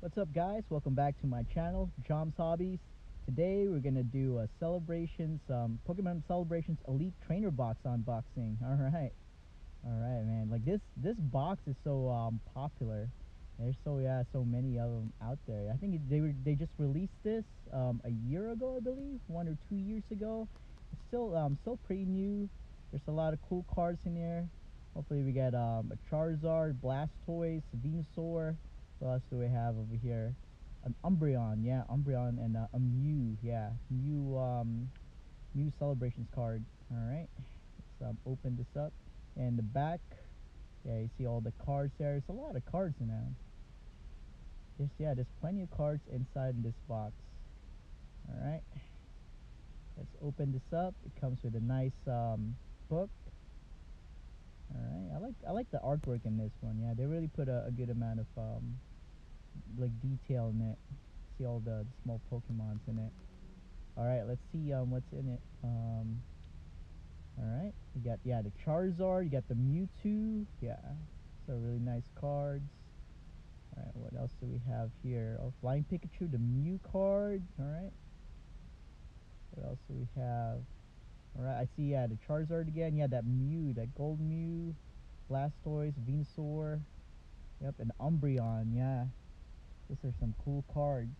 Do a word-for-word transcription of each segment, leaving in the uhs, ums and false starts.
What's up, guys? Welcome back to my channel, Jom's Hobbies. Today we're gonna do a celebrations, um, Pokemon Celebrations Elite Trainer Box unboxing. All right, all right, man. Like this, this box is so um popular. There's so yeah, so many of them out there. I think it, they were they just released this um a year ago, I believe, one or two years ago. It's still um still pretty new. There's a lot of cool cards in there. Hopefully we get um a Charizard, Blastoise, Venusaur. What else do we have over here? An Umbreon, yeah, Umbreon, and uh, a Mew, yeah, Mew, um, Mew Celebrations card. All right, let's um, open this up. And the back, yeah, you see all the cards there. There's a lot of cards in there. There's yeah, there's plenty of cards inside in this box. All right, let's open this up. It comes with a nice um, book. All right, I like I like the artwork in this one. Yeah, they really put a, a good amount of um, like detail in it. See all the, the small Pokemons in it. All right, let's see um what's in it. Um, all right, you got yeah the Charizard, you got the Mewtwo. Yeah, so really nice cards. All right, what else do we have here? Oh, Flying Pikachu, the Mew card. All right, what else do we have? All right, I see yeah the Charizard again. Yeah, that Mew, that Gold Mew, Blastoise, Venusaur. Yep, and Umbreon. Yeah, these are some cool cards.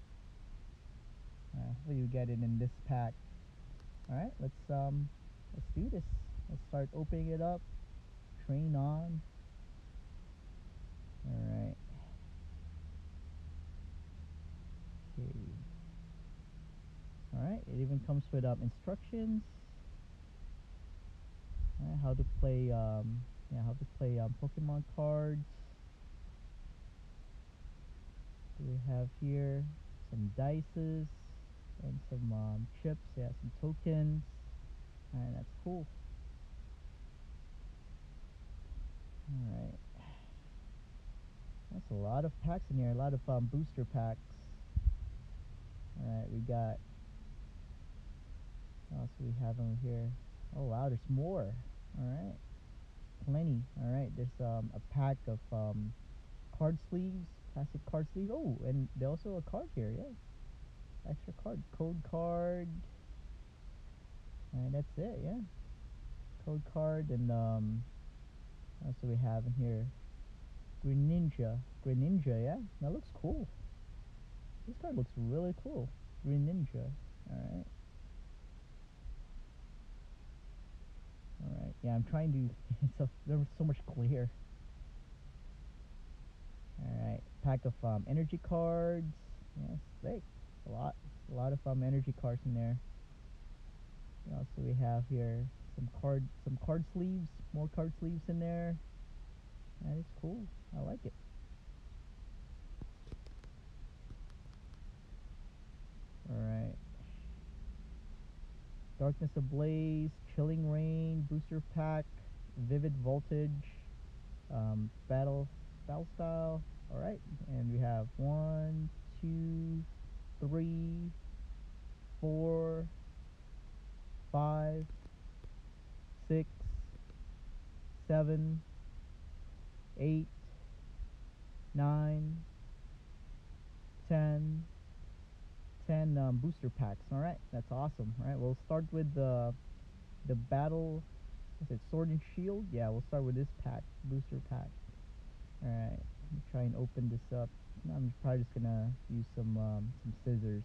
Uh, hopefully you get it in this pack. All right, let's um, let's do this. Let's start opening it up. Train on. All right. Okay. All right. It even comes with um instructions. All right, how to play um yeah how to play um Pokemon cards. Do we have here some dices and some um, chips? Yeah, some tokens. All right, that's cool. All right. That's a lot of packs in here, a lot of um, booster packs. Alright, we got, what else do we have over here? Oh wow, there's more. Alright, plenty. Alright, there's um, a pack of um, card sleeves, plastic card sleeve. Oh, and there's also a card here, yeah. Extra card, code card. And that's it, yeah. Code card, and um, what else do we have in here? Greninja. Greninja, yeah? That looks cool. This card looks really cool. Greninja. Alright. Alright. Yeah, I'm trying to it's a, there was so much glare. Alright. Pack of um energy cards. Yes, thick. A lot. A lot of um energy cards in there. What else do we have here? Some card some card sleeves. More card sleeves in there. That is cool. I like it. Alright. Darkness Ablaze, Chilling Rain, Booster Pack, Vivid Voltage, um, Battle, Battle Style. Alright, and we have one, two, three, four, five, six, seven, eight, nine, ten, ten um, booster packs. Alright, that's awesome. Alright, we'll start with the the battle. Is it Sword and Shield? Yeah, we'll start with this pack, booster pack. Alright, let me try and open this up. I'm probably just gonna use some um, some scissors.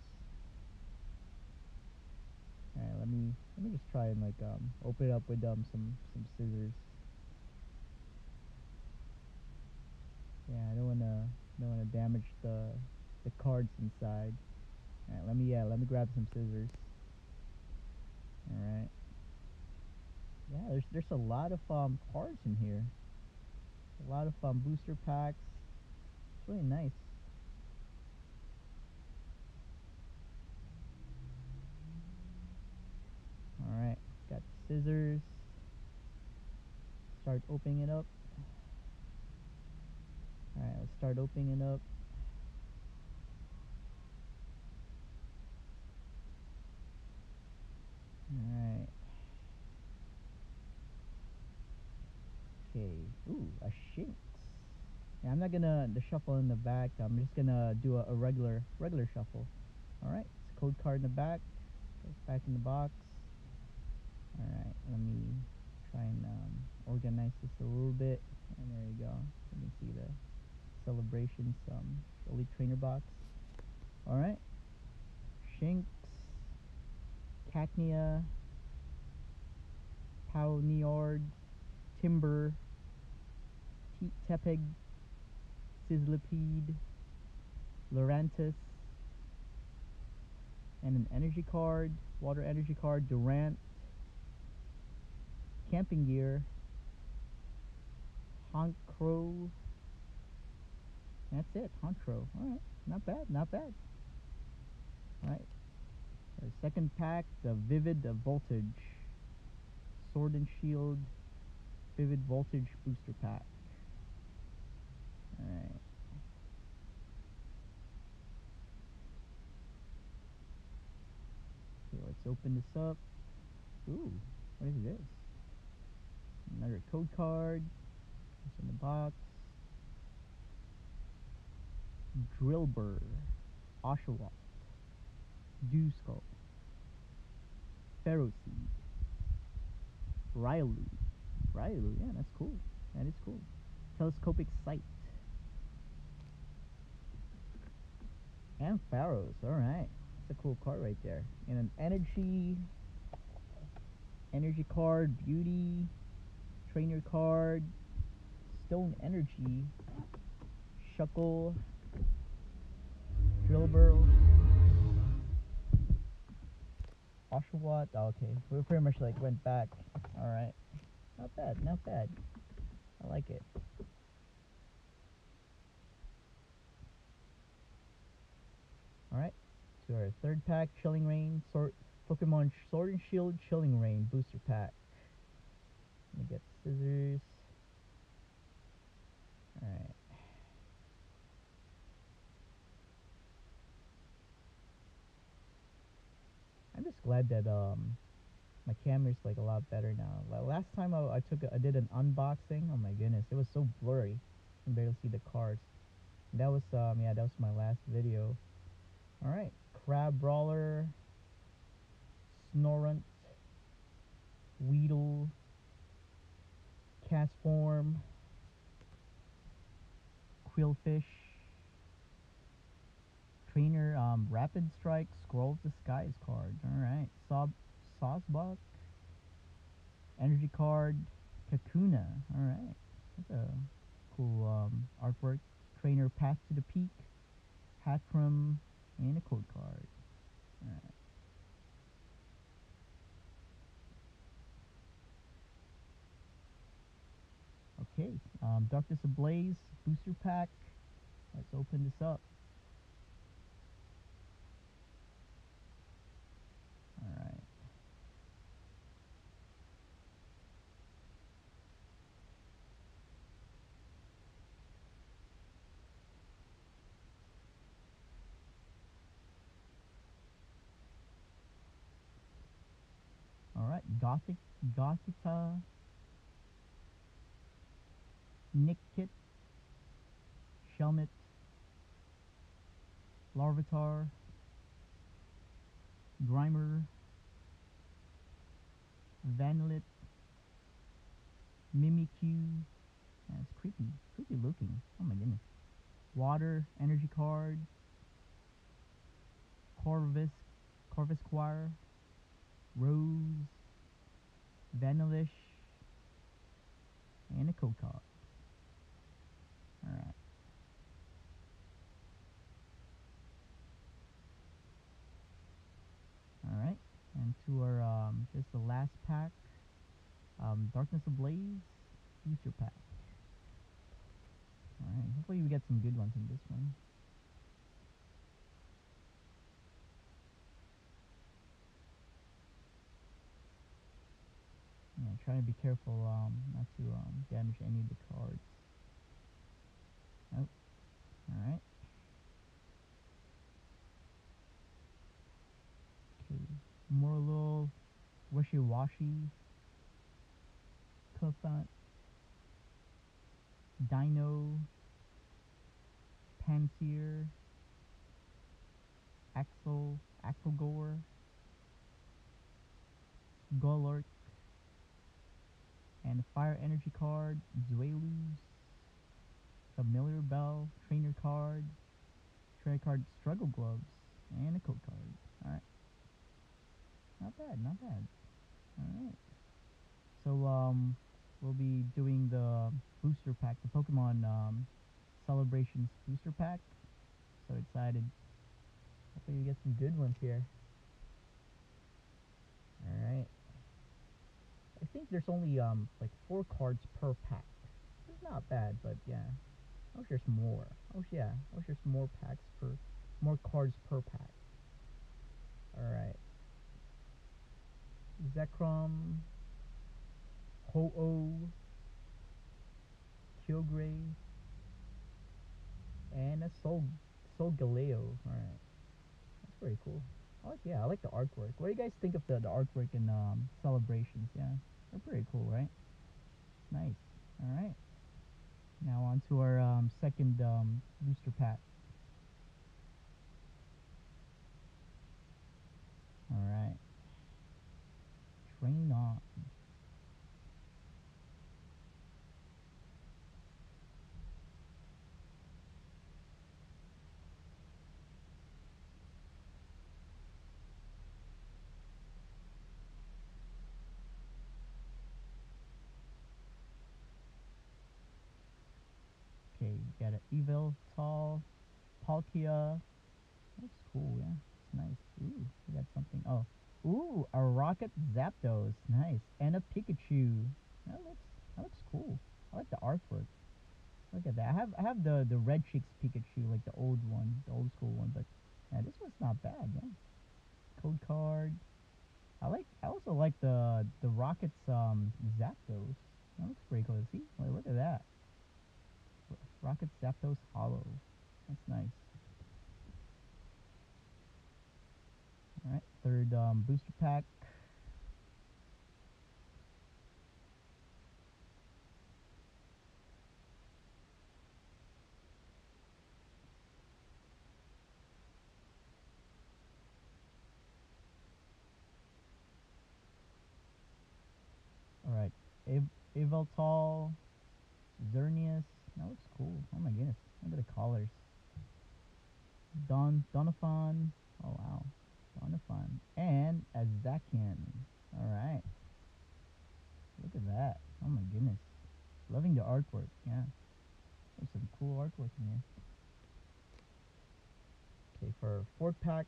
Alright, let me let me just try and like um open it up with um some some scissors. Yeah, I don't wanna don't wanna damage the the cards inside. Alright, let me yeah, let me grab some scissors. Alright. Yeah, there's there's a lot of um cards in here. A lot of um booster packs. It's really nice. Alright, got scissors. Start opening it up. Alright, let's start opening it up. Alright. Okay. Ooh, a Shinx. Yeah, I'm not gonna the shuffle in the back. I'm just gonna do a, a regular regular shuffle. All right, it's a code card in the back. Goes back in the box. All right, let me try and um, organize this a little bit. And there you go. You can see the Celebrations um, Elite Trainer box. All right, Shinx, Cacnea, Pawniard, Timber, Te Tepig, Sizzlipede, Lurantis, and an energy card, water energy card, Durant, Camping Gear, Honchkrow. That's it, Honchkrow. Alright, not bad, not bad. Alright, our second pack, the Vivid Voltage, Sword and Shield, Vivid Voltage Booster Pack. Alright. Okay, let's open this up. Ooh, what is this? Another code card. It's in the box. Drillbur, Oshawott, Dewskull, Ferroseed, Riolu. Riolu, yeah, that's cool. That is cool. Telescopic Sight. And Pharaohs, alright. That's a cool card right there. And an energy energy card, beauty, trainer card, stone energy, Shuckle, Drillbur, Oshawott. Oh, okay, we pretty much like went back. Alright. Not bad, not bad. I like it. Alright, to our third pack, Chilling Reign, Sword, Pokemon Sword and Shield Chilling Reign Booster Pack. Let me get scissors. Alright. I'm just glad that um my camera's like a lot better now. Like, last time I, I took a, I did an unboxing. Oh my goodness, it was so blurry. I can barely see the cards. That was um yeah, that was my last video. All right, Crab Brawler, Snorunt, Weedle, Castform, Quillfish, Trainer, um, Rapid Strike, Scroll of the Skies card. Alright, Sob Sawsbuck, Energy card, Kakuna. Alright, that's a cool um, artwork. Trainer, Path to the Peak, Hatchram, and a code card. Alright. Okay, um, Darkness Ablaze, Booster Pack. Let's open this up. Alright. Alright, Gothic, Gothita, Nickit, Shelmet, Larvitar, Grimer, Vanillit, Mimikyu. That's creepy, creepy looking. Oh my goodness. Water, energy card, Corvus, Corvisquire, Rose, Vanillish, and a code card. Alright. Alright, and to our, um, this is the last pack, um, Darkness Ablaze, Booster Pack. Alright, hopefully we get some good ones in this one. Yeah, try to be careful, um, not to, um, damage any of the cards. Oh, alright. Okay, Morlo, Wishy-Washy, Cufant, Dino, Panseer, Axel, Axelgore, Golurk, and a Fire Energy card, Zuelus, Familiar Bell, Trainer card, Trainer card, Struggle Gloves, and a code card. Alright. Not bad, not bad. Alright. So, um, we'll be doing the booster pack, the Pokemon um, Celebrations booster pack. So excited. Hopefully we get some good ones here. Alright. I think there's only um like four cards per pack. It's not bad, but yeah. I wish there's more. I wish yeah. I wish there's more packs per more cards per pack. Alright. Zekrom, Ho-Oh, Kyogre, and a Sol Solgaleo. Alright. That's pretty cool. I like yeah, I like the artwork. What do you guys think of the, the artwork in um Celebrations? Yeah. They're pretty cool, right? Nice. Alright. Now on to our um, second um, booster pack. Alright. Train on. Okay, we got an Evil, Tall, Palkia. Looks cool, yeah. It's nice. Ooh, we got something. Oh. Ooh, a Rocket Zapdos. Nice. And a Pikachu. That looks that looks cool. I like the artwork. Look at that. I have I have the, the Red Cheeks Pikachu, like the old one, the old school one, but yeah, this one's not bad, yeah. Code card. I like I also like the the Rockets um Zapdos. That looks pretty cool. See? Wait, look at that. Rocket Zapdos Hollow. That's nice. Alright, third um, booster pack. Alright, Ev Yveltal, Xerneas. That looks cool. Oh my goodness. Look at the collars. Don Doniphan. Oh wow. Doniphan. And a Zacian. Alright. Look at that. Oh my goodness. Loving the artwork. Yeah. There's some cool artwork in here. Okay, for fourth pack.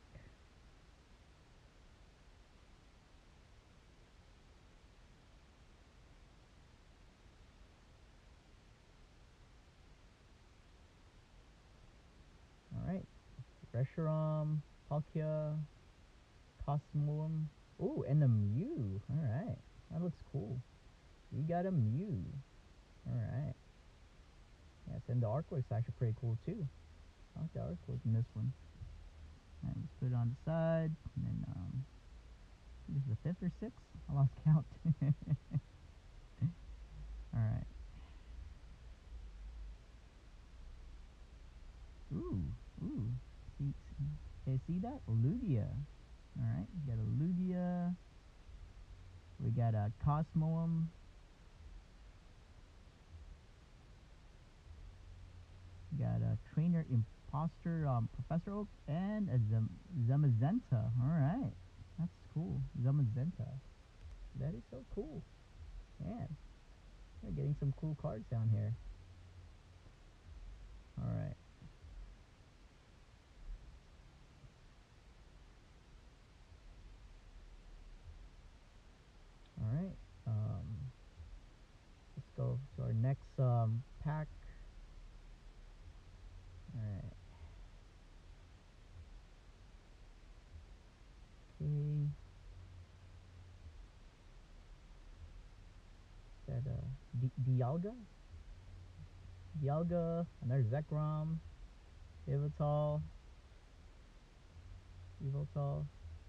Alright. Reshiram, Palkia, Cosmoem. Ooh, and a Mew. Alright. That looks cool. We got a Mew. Alright. Yes, and the artwork's actually pretty cool too. I like the artwork in this one. Alright, let's put it on the side. And then, um, this is the fifth or sixth? I lost count. Alright. Ooh, ooh. See, see, okay, see that? Lugia. Alright, we got a Lugia. We got a Cosmoem. We got a Trainer Imposter, um, Professor Oak, and a Zem Zamazenta. Alright, that's cool. Zamazenta. That is so cool. Man, we're getting some cool cards down here. Alright. Alright, um, let's go to our next um, pack. Alright. Okay. Is that uh, Dialga? Dialga, another Zekrom, Yveltal, Yveltal.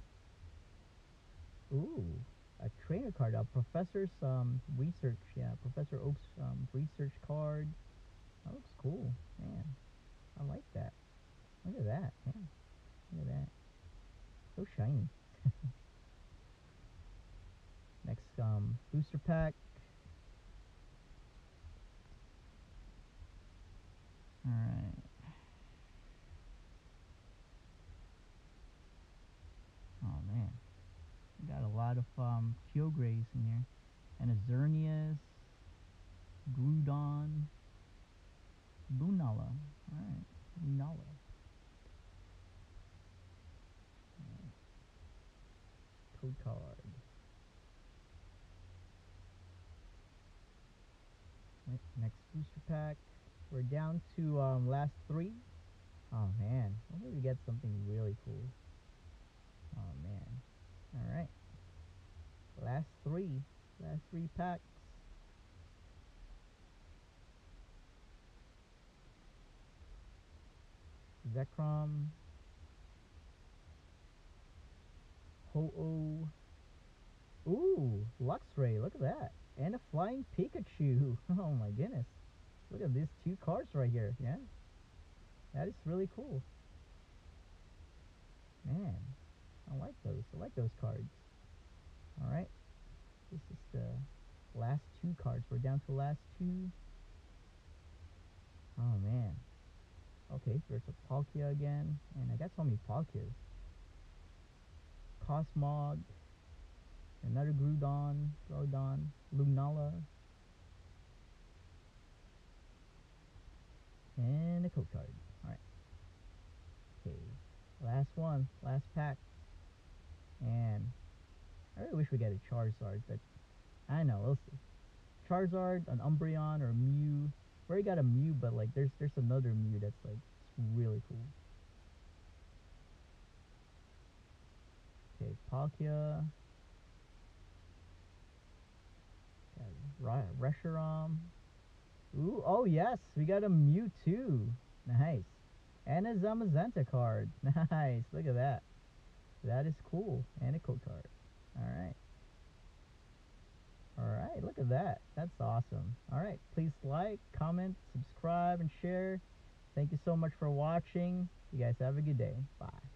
Ooh, a trainer card, a Professor's um, research, yeah, Professor Oak's um, research card. That looks cool, man. I like that. Look at that. Yeah. Look at that. So shiny. Next, um, booster pack. Alright. Oh man. We got a lot of um, Kyogreys in here. And a Xerneas, Groudon, Lunala. Alright. Lunala. Alright. Code card. Right, next booster pack. We're down to um, last three. Oh man, hopefully we get something really cool. Oh man. Alright. Last three. Last three packs. Zekrom. Ho-Oh. Ooh, Luxray, look at that. And a flying Pikachu. Oh my goodness. Look at these two cards right here, yeah? That is really cool. Man, I like those. I like those cards. Alright. This is the last two cards. We're down to the last two. Oh man. Okay, there's a Palkia again. And I got so many Palkias. Cosmog. Another Groudon. Groudon. Lunala. And a code card. Alright. Okay. Last one. Last pack. And I really wish we get a Charizard, but I know, we'll see. Charizard, an Umbreon, or a Mew. We already got a Mew, but like there's there's another Mew that's like really cool. Okay, Palkia. Got Reshiram. Ooh, oh yes, we got a Mewtwo. Nice. And a Zamazenta card. Nice, look at that. That is cool. And a code card. Alright. Alright, look at that. That's awesome. Alright, please like, comment, subscribe, and share. Thank you so much for watching. You guys have a good day. Bye.